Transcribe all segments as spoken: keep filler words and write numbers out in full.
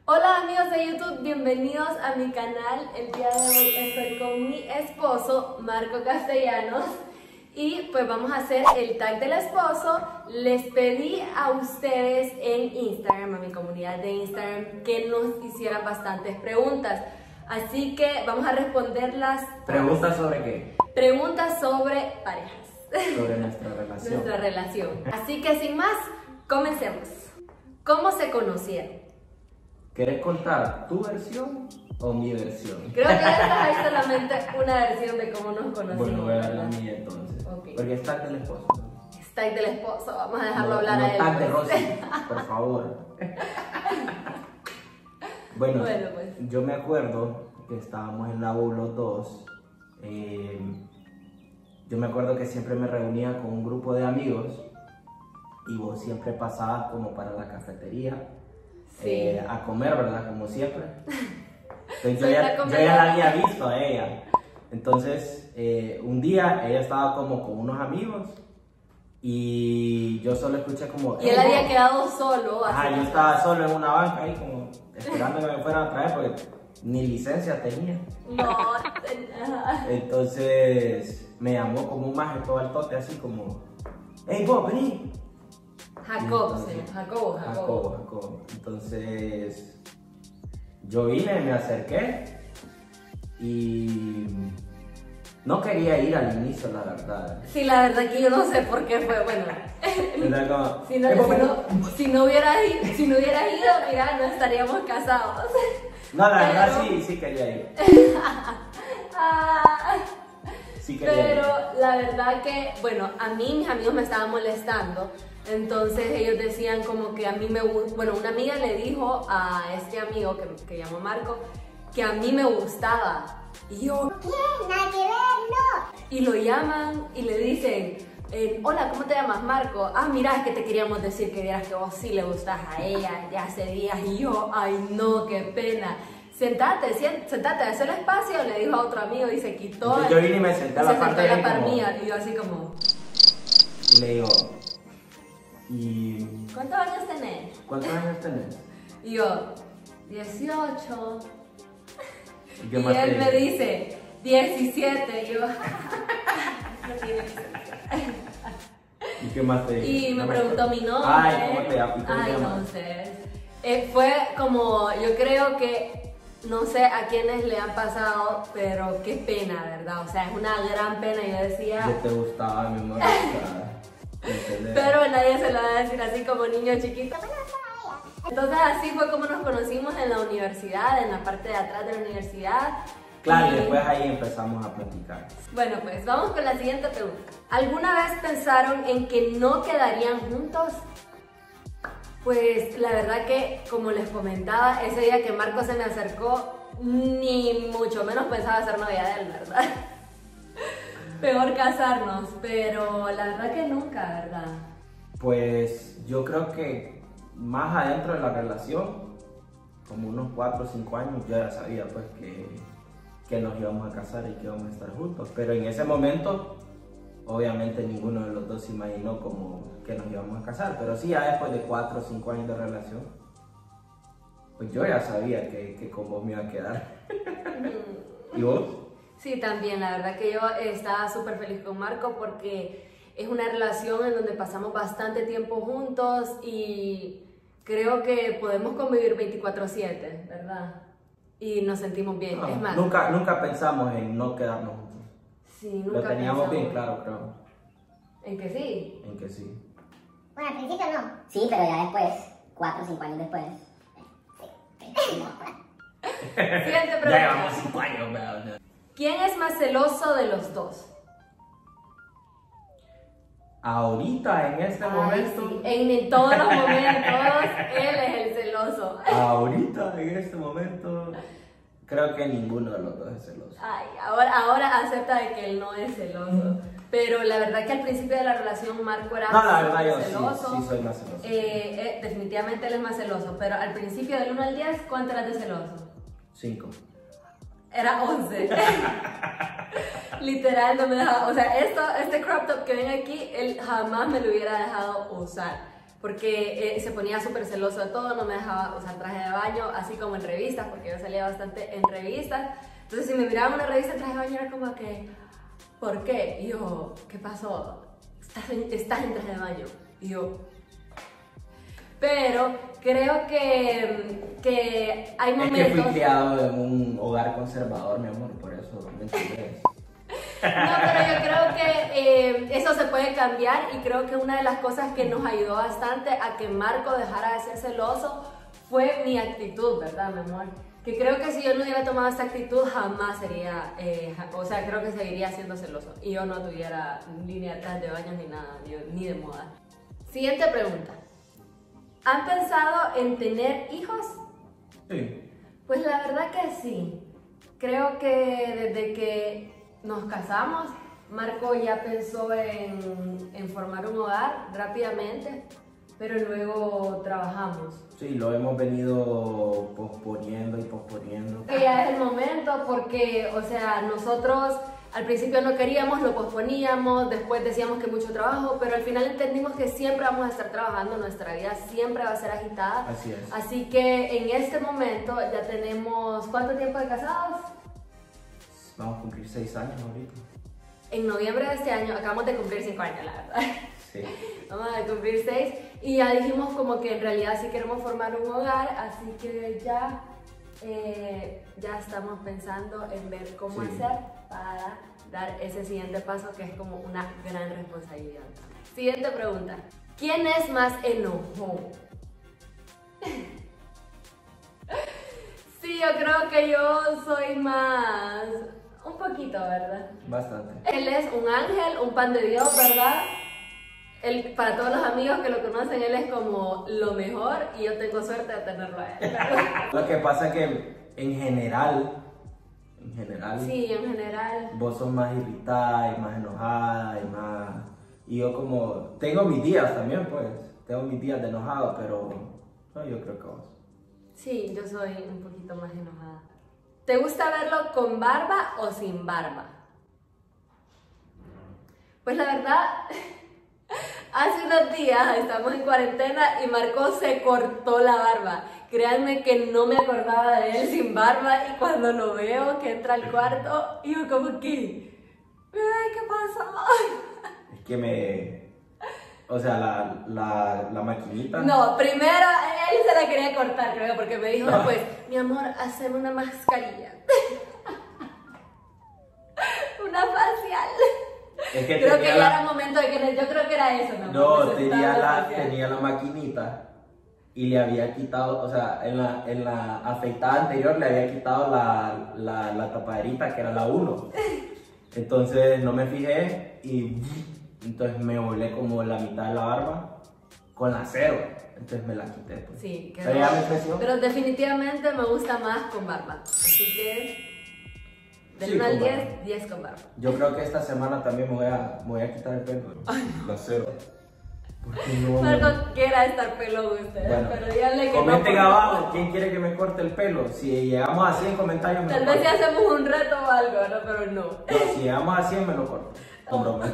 Hola amigos de YouTube, bienvenidos a mi canal. El día de hoy estoy con mi esposo, Marco Castellanos, y pues vamos a hacer el tag del esposo. Les pedí a ustedes en Instagram, a mi comunidad de Instagram, que nos hicieran bastantes preguntas. Así que vamos a responderlas. ¿Preguntas sobre qué? Preguntas sobre parejas. Sobre nuestra relación. Nuestra relación. Así que sin más, comencemos. ¿Cómo se conocieron? ¿Querés contar tu versión o mi versión? Creo que esta hay solamente una versión de cómo nos conocimos. Bueno, voy a dar la ¿verdad? mía entonces. Okay. Porque es tag del esposo. Es tag del esposo, vamos a dejarlo No, hablar no a él. tag de pues. Rosy, por favor. Bueno, Bueno, pues. yo me acuerdo que estábamos en la U los dos. Eh, yo me acuerdo que siempre me reunía con un grupo de amigos y vos siempre pasabas como para la cafetería. Sí. Eh, a comer, ¿verdad? Como siempre. Entonces, yo, Soy ya, la yo ya la había visto a ella. Entonces, eh, un día ella estaba como con unos amigos y yo solo escuché como... Y él había quedado solo. Ajá, así yo estaba solo en una banca ahí como esperando que me fueran a traer porque ni licencia tenía. No. Entonces, me llamó como un maje todo al tote así como... ¡Hey, vos, vení! Jacob, Entonces, sí. Jacobo, Jacobo. Jacobo, Jacobo. Entonces, yo vine, me acerqué y no quería ir al inicio, la verdad. Sí, la verdad que yo no sé por qué fue, bueno. Entonces, como, Si no, "Eh, vos, si vení". no, si no hubieras ido, si no hubieras ido, mira, no estaríamos casados. No, la verdad Pero- sí, sí quería ir. Ah. Sí quería Pero ir. la verdad que, bueno, a mí mis amigos me estaban molestando, entonces ellos decían como que a mí me gusta, bueno, una amiga le dijo a este amigo que, que llamó Marco, que a mí me gustaba, y yo, ¿Qué? Nada que ver, no. y lo llaman y le dicen, eh, hola, ¿cómo te llamas, Marco? Ah, mira, es que te queríamos decir que vieras que vos sí le gustas a ella, ya hace días, y yo, ay no, qué pena. Sentate, sien- sentate, haz el espacio, le dijo a otro amigo y se quitó. Entonces, yo vine y me senté a y la se parte sentó a de la par como- mía, y yo así como, Y le digo, ¿y ¿cuántos años tenés? cuántos años tenés? Y yo, dieciocho. ¿Y Y qué más te él me dijo? dice, diecisiete. Y yo, no tiene licencia. ¿Y qué más te dijo? Y me No preguntó mi nombre. Ay, ¿cómo te llamas? ¿Y cómo te Ay, llamas? no sé. Eh, fue como, yo creo que, no sé a quiénes le han pasado, pero qué pena, ¿verdad? O sea, es una gran pena. Yo decía, Yo te gustaba, mi amor. o sea, ¿entendés? pero nadie se lo va a decir así como niño chiquito. Entonces así fue como nos conocimos en la universidad, en la parte de atrás de la universidad. Claro, y Y- después ahí empezamos a platicar. Bueno, pues vamos con la siguiente pregunta. ¿Alguna vez pensaron en que no quedarían juntos? Pues la verdad que, como les comentaba, ese día que Marco se me acercó, ni mucho menos pensaba ser novia de él, ¿verdad? Peor casarnos, pero la verdad que nunca, ¿verdad? Pues yo creo que más adentro de la relación, como unos cuatro o cinco años, yo ya sabía pues que, que nos íbamos a casar y que íbamos a estar juntos. Pero en ese momento, obviamente ninguno de los dos se imaginó como que nos íbamos a casar. Pero sí, ya después de cuatro o cinco años de relación, pues yo ya sabía que, que con vos me iba a quedar. ¿Y vos? Sí, también, la verdad que yo estaba súper feliz con Marco porque es una relación en donde pasamos bastante tiempo juntos y creo que podemos convivir veinticuatro siete, ¿verdad? Y nos sentimos bien, No, es más. nunca, nunca pensamos en no quedarnos juntos. Sí, nunca Lo teníamos bien pensamos claro, creo, en que sí. en que sí. Bueno, al principio no. Sí, pero ya después, cuatro o cinco años después. Siguiente Ya pregunta. llevamos cinco años, ¿verdad? ¿Quién es más celoso de los dos? Ahorita, en este Ay, momento, sí, en, en todos los momentos, él es el celoso. ahorita, en este momento, creo que ninguno de los dos es celoso. Ay, ahora, ahora acepta de que él no es celoso. Pero la verdad que al principio de la relación Marco era No, la súper verdad yo celoso. sí, sí soy más celoso. Eh, eh, definitivamente él es más celoso. Pero al principio del uno al diez, ¿cuánto eras de celoso? Cinco. Era once. Literal no me dejaba. O sea, esto, este crop top que ven aquí, él jamás me lo hubiera dejado usar. porque eh, se ponía súper celoso de todo, no me dejaba usar traje de baño, así como en revistas, porque yo salía bastante en revistas. Entonces, si me miraban una revista en traje de baño, era como que, ¿por qué? Y yo, ¿qué pasó? Estás en, estás en traje de baño. Y yo, pero creo que, que hay momentos... Es que fui criado en un hogar conservador, mi amor, por eso me entiendes. No, pero yo creo que eh, eso se puede cambiar y creo que una de las cosas que nos ayudó bastante a que Marco dejara de ser celoso fue mi actitud, ¿verdad, mi amor? Que creo que si yo no hubiera tomado esa actitud jamás sería, eh, o sea, creo que seguiría siendo celoso y yo no tuviera línea atrás de baños ni nada, ni, ni de moda. Siguiente pregunta. ¿Han pensado en tener hijos? Sí. Pues la verdad que sí. Creo que desde que nos casamos, Marco ya pensó en, en formar un hogar rápidamente, pero luego trabajamos. Sí, lo hemos venido posponiendo y posponiendo. Que ya es el momento porque, o sea, nosotros al principio no queríamos, lo posponíamos, después decíamos que mucho trabajo, pero al final entendimos que siempre vamos a estar trabajando, nuestra vida siempre va a ser agitada. Así es. Así que en este momento ya tenemos, ¿cuánto tiempo de casados? Vamos a cumplir seis años ahorita. En noviembre de este año, acabamos de cumplir cinco años, la verdad. Sí. Vamos a cumplir seis y ya dijimos como que en realidad sí queremos formar un hogar, así que ya, eh, ya estamos pensando en ver cómo Sí. hacer para dar ese siguiente paso que es como una gran responsabilidad. Siguiente pregunta. ¿Quién es más enojón? Sí, yo creo que yo soy más... un poquito, ¿verdad? Bastante. Él es un ángel, un pan de Dios, ¿verdad? Él, para todos los amigos que lo conocen, él es como lo mejor y yo tengo suerte de tenerlo a él. Lo que pasa es que en general, en general, Sí, en general. vos sos más irritada y más enojada y más... Y yo como... Tengo mis días también, pues. Tengo mis días de enojado, pero... No, yo creo que vos. Sí, yo soy un poquito más enojada. ¿Te gusta verlo con barba o sin barba? Pues la verdad, hace unos días estamos en cuarentena y Marco se cortó la barba. Créanme que no me acordaba de él sin barba y cuando lo veo que entra al cuarto, yo como que, ay, ¿qué pasó? Es que me... O sea, la, la, la maquinita... No, primero él se la quería cortar, creo, porque me dijo después, mi amor, hazme una mascarilla. Una facial. Es que Creo que tenía ya la... era momento de que... Yo creo que era eso, mi amor. No, necesitaba tenía una la, facial. tenía la maquinita y le había quitado, o sea, en la, en la afeitada anterior le había quitado la, la, la tapaderita que era la uno. Entonces no me fijé y entonces me volé como la mitad de la barba con la cero. Entonces me la quité. Pues. Sí, quedó. Pero ya me creció. Pero definitivamente me gusta más con barba. Así que del Sí, uno al con barba. diez, diez con barba. Yo creo que esta semana también me voy a, me voy a quitar el pelo. La cero. Porque no, Marco quiera estar peludo ustedes, Bueno, pero díganle que comenten no. por abajo favor. quién quiere que me corte el pelo. Si llegamos a cien comentarios, me Tal lo vez si corto. hacemos un reto o algo, ¿no? Pero no. No, si llegamos a cien, me lo corto. Con broma.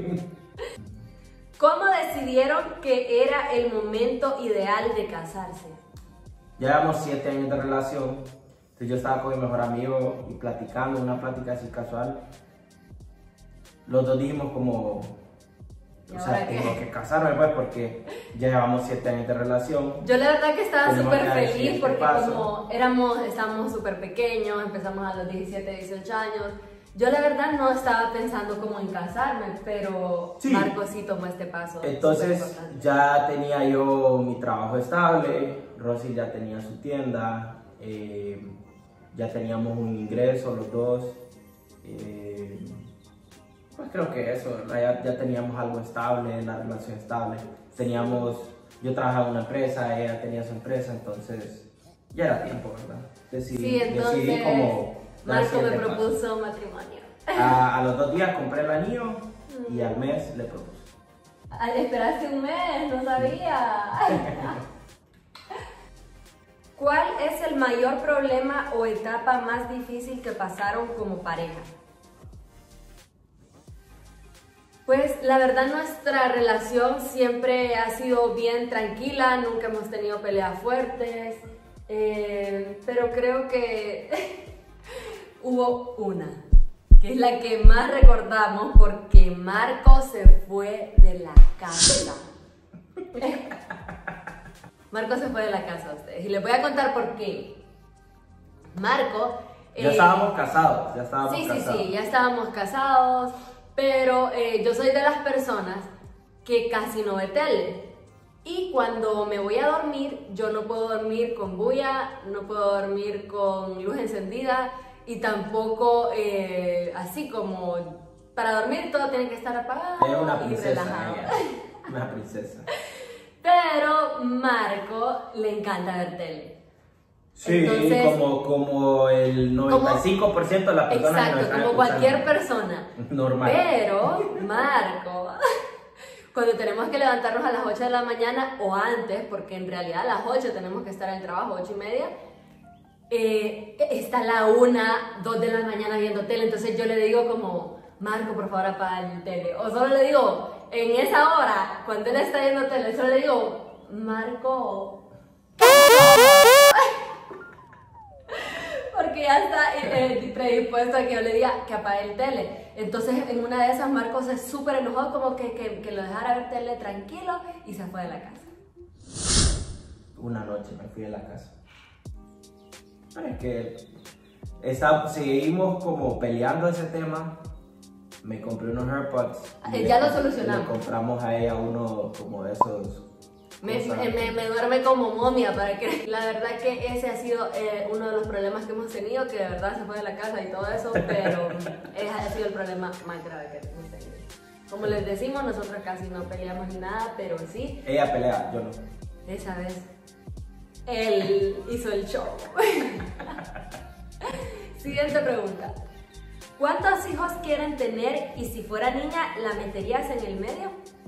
¿Cómo decidieron que era el momento ideal de casarse? Ya llevamos siete años de relación. Entonces yo estaba con mi mejor amigo y platicando, una plática así casual. Los dos dijimos como, ¿Y o ahora sea, qué? tengo que casarme pues porque ya llevamos siete años de relación. Yo la verdad que estaba Tenemos súper que dar el feliz siguiente porque paso. como éramos, estábamos súper pequeños, empezamos a los diecisiete, dieciocho años. Yo la verdad no estaba pensando como en casarme, pero Sí. Marco sí tomó este paso. Entonces superimportante. ya tenía yo mi trabajo estable, Rosy ya tenía su tienda, eh, ya teníamos un ingreso los dos. eh, pues creo que eso, ya, ya teníamos algo estable, la relación estable. Teníamos, yo trabajaba en una empresa, ella tenía su empresa, entonces ya era tiempo, ¿verdad? Decidí, Sí, entonces decidí como dar el Marco me siguiente paso. propuso matrimonio. A, a los dos días compré el anillo y al mes le propuse. Al esperarse un mes, no sabía. ¿Cuál es el mayor problema o etapa más difícil que pasaron como pareja? Pues la verdad nuestra relación siempre ha sido bien tranquila, nunca hemos tenido peleas fuertes, eh, pero creo que hubo una, que es la que más recordamos porque Marco se fue de la casa. Marco se fue de la casa a ustedes y les voy a contar por qué. Marco... Ya eh, estábamos casados, ya estábamos sí, casados. Sí, sí, ya estábamos casados, pero eh, yo soy de las personas que casi no ve tele. Y cuando me voy a dormir, yo no puedo dormir con bulla, no puedo dormir con luz encendida y tampoco eh, así como para dormir todo tiene que estar apagado Es una y princesa, relajado. ella. Una princesa. Pero Marco le encanta ver tele. Sí, Entonces, como, como el noventa y cinco por ciento de las personas que nos exacto, están como cualquier escuchando. persona. Normal. Pero Marco, cuando tenemos que levantarnos a las ocho de la mañana o antes, porque en realidad a las ocho tenemos que estar en el trabajo, ocho y media, eh, está a la una, dos de la mañana viendo tele. Entonces yo le digo como, Marco, por favor apaga el tele. O solo le digo, en esa hora, cuando él está viendo tele, solo le digo, Marco... porque ya está eh, predispuesto a que yo le diga que apague el tele. Entonces en una de esas Marco se súper enojó como que, que, que lo dejara ver tele tranquilo y se fue de la casa. Una noche me fui de la casa. Pero es que está, seguimos como peleando ese tema. Me compré unos AirPods. Eh, ya lo solucionamos. Le compramos a ella uno como de esos. Me, cosas. me, me duerme como momia para que... La verdad que ese ha sido eh, uno de los problemas que hemos tenido, que de verdad se fue de la casa y todo eso, pero ese ha sido el problema más grave que hemos tenido. Como les decimos, nosotros casi no peleamos ni nada, pero sí, Ella pelea, yo no. esa vez él hizo el show. Siguiente pregunta. ¿Cuántos hijos quieren tener y si fuera niña, la meterías en el medio?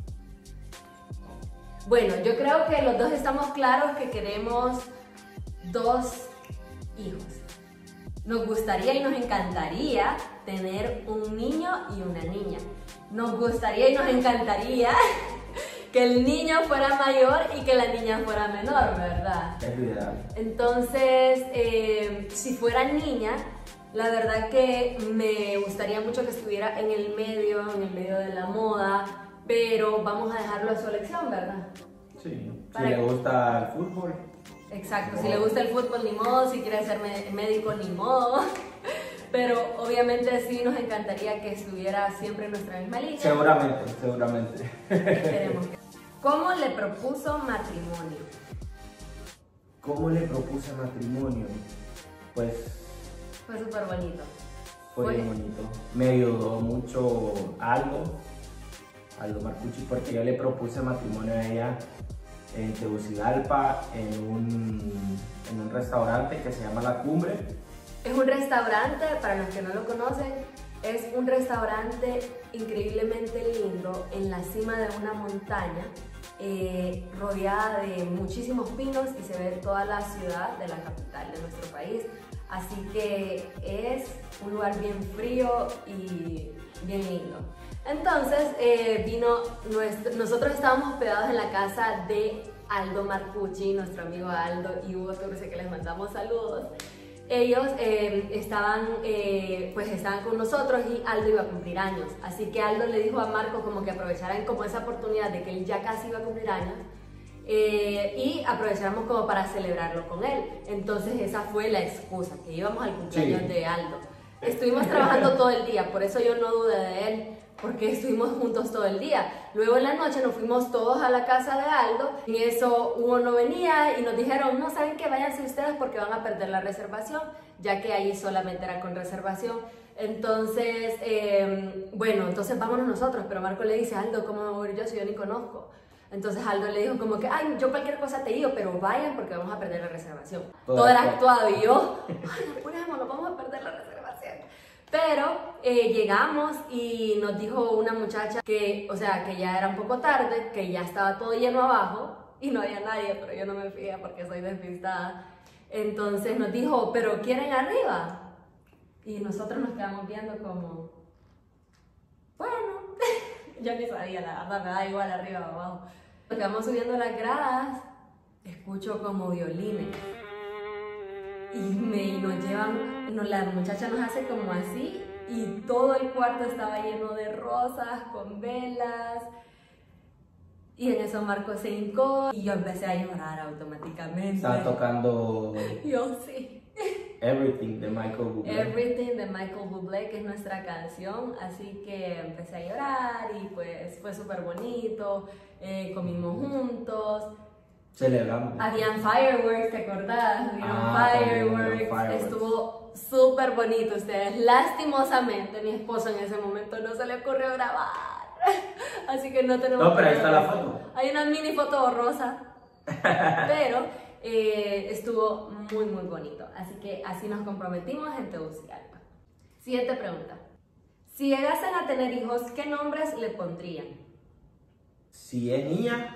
Bueno, yo creo que los dos estamos claros que queremos dos hijos. Nos gustaría y nos encantaría tener un niño y una niña. Nos gustaría y nos encantaría que el niño fuera mayor y que la niña fuera menor, ¿verdad? Es lo ideal. Entonces, eh, si fuera niña, la verdad que me gustaría mucho que estuviera en el medio, en el medio de la moda, pero vamos a dejarlo a su elección, ¿verdad? Sí. Si Para le que- gusta el fútbol. Exacto, si le gusta el fútbol ni modo, si quiere ser me- médico ni modo, pero obviamente sí nos encantaría que estuviera siempre en nuestra misma línea. Seguramente, seguramente. Esperemos que- ¿Cómo le propuso matrimonio? ¿Cómo le propuse matrimonio? Pues Fue súper bonito. fue Fue- bien bonito. Me ayudó mucho Aldo, Aldo Marcucci, porque yo le propuse matrimonio a ella en Tegucigalpa, en un, en un restaurante que se llama La Cumbre. Es un restaurante, para los que no lo conocen, es un restaurante increíblemente lindo en la cima de una montaña, eh, rodeada de muchísimos pinos y se ve toda la ciudad de la capital de nuestro país. Así que es un lugar bien frío y bien lindo. Entonces eh, vino nuestro, nosotros estábamos hospedados en la casa de Aldo Marcucci, nuestro amigo Aldo y Hugo Turce, que les mandamos saludos. Ellos eh, estaban, eh, pues estaban con nosotros y Aldo iba a cumplir años. Así que Aldo le dijo a Marco como que aprovecharan como esa oportunidad de que él ya casi iba a cumplir años eh, y aprovecháramos como para celebrarlo con él. Entonces esa fue la excusa, que íbamos al cumpleaños Sí. de Aldo. Estuvimos trabajando todo el día, por eso yo no dudé de él, porque estuvimos juntos todo el día. Luego en la noche nos fuimos todos a la casa de Aldo. En eso Hugo no venía y nos dijeron, no, saben que váyanse ustedes porque van a perder la reservación, ya que ahí solamente era con reservación. Entonces, eh, bueno, entonces vámonos nosotros. Pero Marco le dice, Aldo, ¿cómo me voy a ir yo si yo ni conozco? Entonces Aldo le dijo como que, ay, yo cualquier cosa te digo, pero vayan porque vamos a perder la reservación. Todo Todo era actuado. actuado y yo, ay, apurémonos, vamos a perder la reservación. Pero eh, llegamos y nos dijo una muchacha que, o sea, que ya era un poco tarde, que ya estaba todo lleno abajo y no había nadie, pero yo no me fijé porque soy despistada. Entonces nos dijo, ¿pero quieren arriba? Y nosotros nos quedamos viendo como, bueno. Yo ni sabía, la verdad, me da igual arriba o abajo. Porque vamos subiendo las gradas, escucho como violines. Y, me, y nos llevan, no, la muchacha nos hace como así, y todo el cuarto estaba lleno de rosas, con velas. Y en eso Marco se hincó y yo empecé a llorar automáticamente. Estaba tocando Yo sí. Everything de Michael Bublé. Everything de Michael Bublé, que es nuestra canción. Así que empecé a llorar y pues fue súper bonito. Eh, comimos juntos. Celebramos. Habían fireworks, ¿te acordás? Habían Ah, fireworks. fireworks. Estuvo súper bonito ustedes. Lastimosamente, mi esposo en ese momento no se le ocurrió grabar. Así que no tenemos... No, pero ahí está la foto. Hay una mini foto borrosa. Pero eh, estuvo muy, muy bonito. Así que así nos comprometimos en Tegucigalpa. Siguiente pregunta. Si llegasen a tener hijos, ¿qué nombres le pondrían? Si es niña,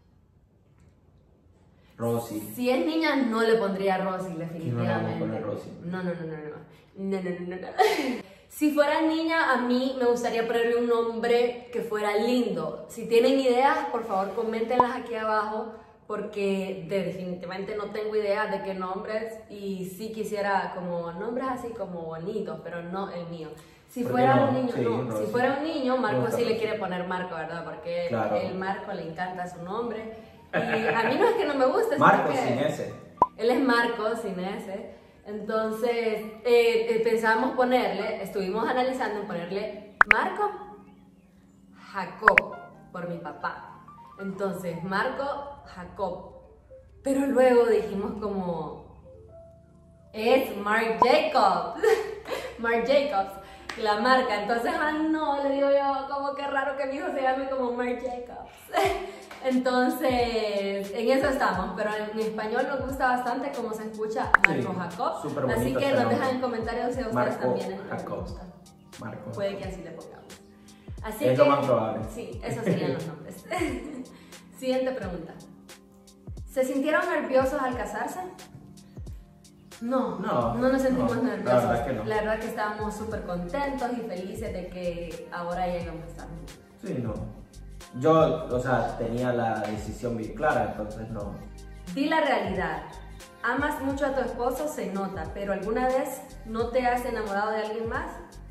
Rosy. Si es niña, no le pondría Rosy, ¿Quién no le definitivamente. vamos a poner Rosy? No, no, no, no, no. No, no, no, no, no. Si fuera niña, a mí me gustaría ponerle un nombre que fuera lindo. Si tienen ideas, por favor, coméntenlas aquí abajo, porque definitivamente no tengo idea de qué nombres y sí quisiera como nombres así como bonitos, pero no el mío. Si ¿Por fuera qué no? un niño, Sí, no. Rosy. Si fuera un niño, Marco gusta sí le Rosy. quiere poner Marco, ¿verdad? Porque Claro. el Marco le encanta su nombre. Y a mí no es que no me guste, sino Marco que- sin ese. él es Marco, sin ese. Entonces, eh, eh, pensábamos ponerle, estuvimos analizando en ponerle Marco Jacob, por mi papá. Entonces, Marco Jacob. Pero luego dijimos como, es Marc Jacobs. Marc Jacobs, la marca. Entonces, ah, no, le digo yo, como que raro que mi hijo se llame como Marc Jacobs. Entonces, en eso estamos, pero en español nos gusta bastante como se escucha Marco Sí, Jacob. súper Así bonito que ese nos nombre. dejan en comentarios si a ustedes Marco también les Jacob. gusta. Marco. Puede que así le pongamos. Así Es que, lo más probable. Sí, esos serían los nombres. Siguiente pregunta. ¿Se sintieron nerviosos al casarse? No, No, no nos sentimos no, la nerviosos. verdad que no. La verdad que estábamos súper contentos y felices de que ahora llegamos a estar juntos. Sí, no. Yo, o sea, tenía la decisión bien clara, entonces no. Di la realidad. Amas mucho a tu esposo, se nota, pero ¿alguna vez no te has enamorado de alguien más?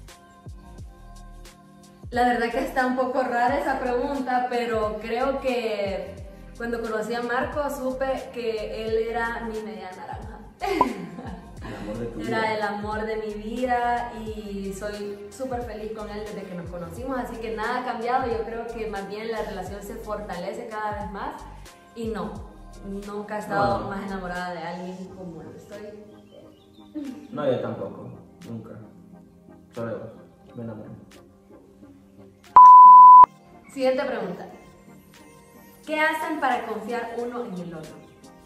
La verdad que está un poco rara esa pregunta, pero creo que cuando conocí a Marco supe que él era mi media naranja. El amor de tu Era vida. el amor de mi vida y soy súper feliz con él desde que nos conocimos, así que nada ha cambiado. Yo creo que más bien la relación se fortalece cada vez más y no, nunca he estado No, no. más enamorada de alguien como lo estoy. No, yo tampoco. Nunca. Solo me enamoré. Siguiente pregunta. ¿Qué hacen para confiar uno en el otro?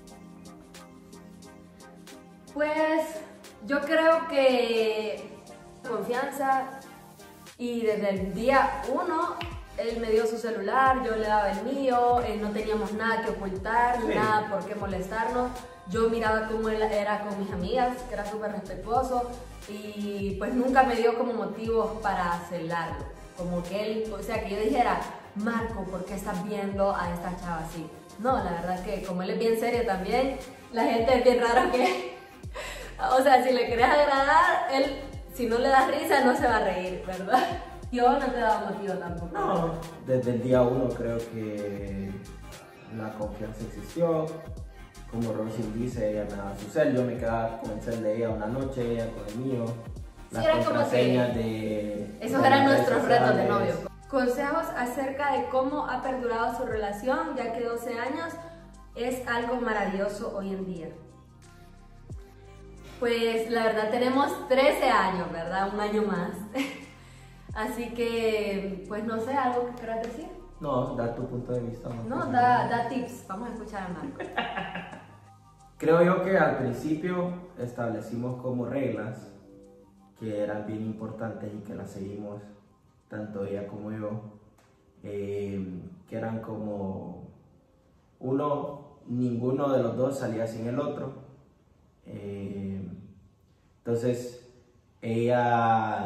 Pues yo creo que confianza y desde el día uno él me dio su celular, yo le daba el mío, eh, no teníamos nada que ocultar, Sí. nada por qué molestarnos. Yo miraba cómo él era con mis amigas, que era súper respetuoso y pues nunca me dio como motivos para celarlo. Como que él, o sea, que yo dijera, Marco, ¿por qué estás viendo a esta chava así? No, la verdad que como él es bien serio también, la gente es bien raro que, o sea, si le querés agradar, él, si no le das risa, no se va a reír, ¿verdad? Yo no te he dado motivo tampoco. No, desde el día uno creo que la confianza existió. Como Rosy dice, ella me daba su cel, yo me quedaba con el cel de ella una noche, ella con el mío. Las era como contraseñas que de... Esos de eran las nuestros redes retos de sociales. novio. Consejos acerca de cómo ha perdurado su relación, ya que doce años es algo maravilloso hoy en día. Pues la verdad tenemos trece años, ¿verdad? Un año más. Así que, pues no sé, ¿algo que quieras decir? No, da tu punto de vista. No, da, da tips. Vamos a escuchar a Marco. Creo yo que al principio establecimos como reglas que eran bien importantes y que las seguimos tanto ella como yo, eh, que eran como uno, ninguno de los dos salía sin el otro. Eh, entonces ella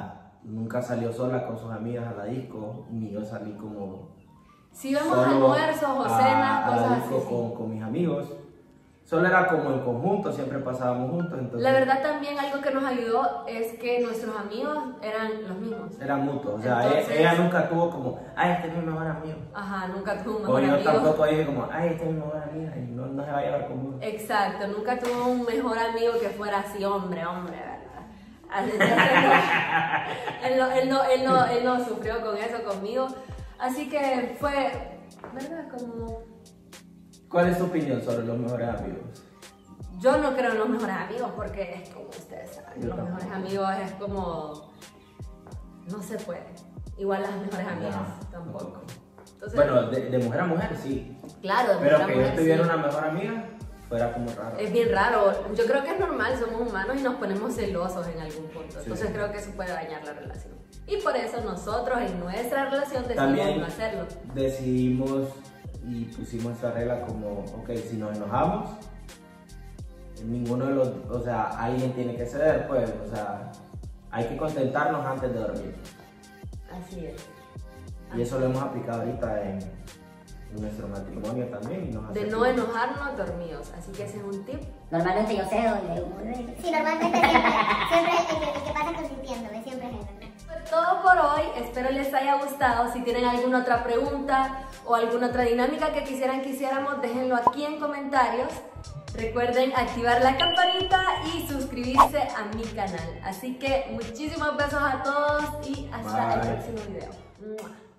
nunca salió sola con sus amigas a la disco, ni yo salí como... Si íbamos solo a almuerzos o a- cenas, a la cosas disco así. con, con mis amigos. Solo era como en conjunto, siempre pasábamos juntos. Entonces La verdad también algo que nos ayudó es que nuestros amigos eran los mismos. eran mutuos. O sea, Entonces- ella, ella nunca tuvo como, ay, este es mi mejor amigo. Ajá, nunca tuvo un O mejor yo amigo. tampoco dije como, ay, este es mi mejor amiga y no, no se va a llevar conmigo. Exacto, nunca tuvo un mejor amigo que fuera así, hombre, hombre, ¿verdad? Así que él, no, él, no, él, no, él no sufrió con eso conmigo. Así que fue, ¿verdad? Como... ¿Cuál es tu opinión sobre los mejores amigos? Yo no creo en los mejores amigos porque es como ustedes saben, Yo los tampoco. mejores amigos es como... No se puede. Igual las mejores amigas No, tampoco. tampoco. Entonces, Bueno, de, de mujer a mujer sí. claro, de Pero mujer a que yo mujer, tuviera sí. una mejor amiga fuera como raro. Es bien raro. Yo creo que es normal, somos humanos y nos ponemos celosos en algún punto. Entonces Sí. creo que eso puede dañar la relación. Y por eso nosotros en nuestra relación decidimos También no hacerlo. decidimos y pusimos esta regla como, ok, si nos enojamos, ninguno de los, o sea, alguien tiene que ceder, pues, o sea, hay que contentarnos antes de dormir. Así es. Y eso lo hemos aplicado ahorita en, en nuestro matrimonio también. Y nos hace De no felices. enojarnos dormidos. Así que ese es un tip. Normalmente yo cedo y le digo, "Uy". Sí, normalmente siempre, siempre el que, el que pasa consintiéndome, siempre es él. Fue todo por hoy, espero les haya gustado. Si tienen alguna otra pregunta o alguna otra dinámica que quisieran que hiciéramos, déjenlo aquí en comentarios. Recuerden activar la campanita y suscribirse a mi canal. Así que muchísimos besos a todos y hasta el Bye. próximo video. ¡Mua!